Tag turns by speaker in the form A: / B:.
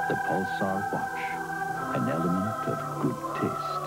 A: The Pulsar watch, an element of good taste.